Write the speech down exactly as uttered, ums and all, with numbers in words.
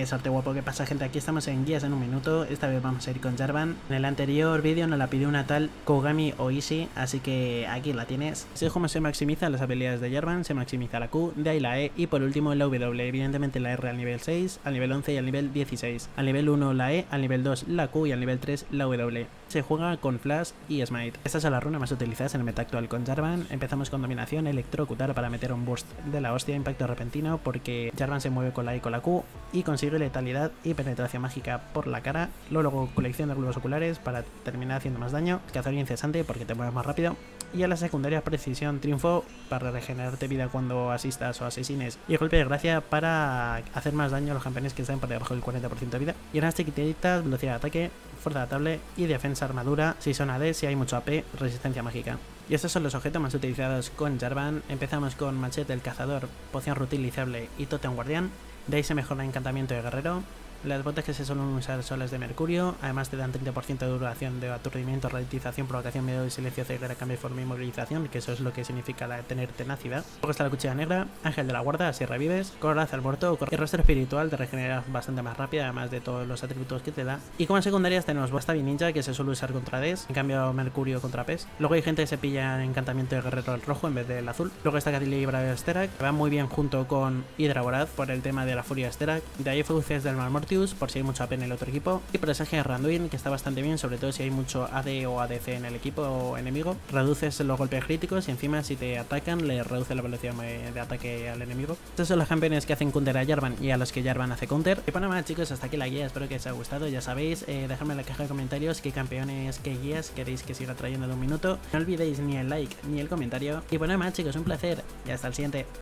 Que sorte guapo, ¿qué pasa, gente? Aquí estamos en guías en un minuto. Esta vez vamos a ir con Jarvan. En el anterior vídeo nos la pidió una tal Kogami Oishi, así que aquí la tienes. Así es como se maximizan las habilidades de Jarvan. Se maximiza la Q, de ahí la E y por último la W. Evidentemente la R al nivel seis, al nivel once y al nivel dieciséis. Al nivel uno la E, al nivel dos la Q y al nivel tres la W. Se juega con Flash y Smite. Estas son las runas más utilizadas en el meta actual con Jarvan. Empezamos con Dominación, Electrocutar para meter un burst de la hostia, impacto repentino, porque Jarvan se mueve con la E y con la Q y consigue letalidad y penetración mágica por la cara. Luego colección de globos oculares para terminar haciendo más daño, cazador incesante porque te mueves más rápido, y a la secundaria precisión triunfo para regenerarte vida cuando asistas o asesines, y golpe de gracia para hacer más daño a los campeones que están por debajo del cuarenta por ciento de vida, y unas chiquititas, velocidad de ataque, fuerza adaptable y defensa armadura si son A D, si hay mucho A P, resistencia mágica. Y estos son los objetos más utilizados con Jarvan. Empezamos con machete el cazador, poción reutilizable y tótem guardián. De ahí se mejora encantamiento de guerrero. Las botas que se suelen usar son las de mercurio, además te dan treinta por ciento de duración de aturdimiento, ralentización, provocación, miedo y silencio, ceguera, cambio de forma y movilización, que eso es lo que significa la, tener tenacidad. Luego está la cuchilla negra, ángel de la guarda, así revives, coraza al muerto y rostro espiritual, te regenera bastante más rápida, además de todos los atributos que te da. Y como secundarias tenemos Wasabi Ninja, que se suele usar contra Ds, en cambio mercurio contra Pes. Luego hay gente que se pilla encantamiento de guerrero el rojo en vez del azul. Luego está Catilli Brave Sterak, que va muy bien junto con Hydra Voraz por el tema de la furia Sterak. De ahí Fauces del Malmortius, por si hay mucho A P en el otro equipo, y presaje de Randuin, que está bastante bien, sobre todo si hay mucho A D o A D C en el equipo enemigo. Reduces los golpes críticos y encima si te atacan le reduce la velocidad de ataque al enemigo. Estos son los campeones que hacen counter a Jarvan y a los que Jarvan hace counter. Y pues nada más, chicos, hasta aquí la guía, espero que os haya gustado. Ya sabéis, eh, dejadme en la caja de comentarios qué campeones, qué guías queréis que siga trayendo de un minuto. No olvidéis ni el like ni el comentario. Y pues nada más, chicos, un placer y hasta el siguiente.